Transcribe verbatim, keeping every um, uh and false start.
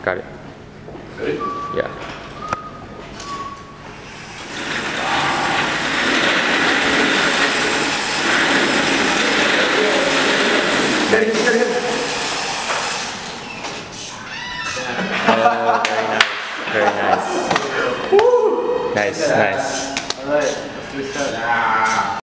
Got it. Ready? Yeah. Oh, very nice. Very nice. Nice, nice. Alright, let's restart.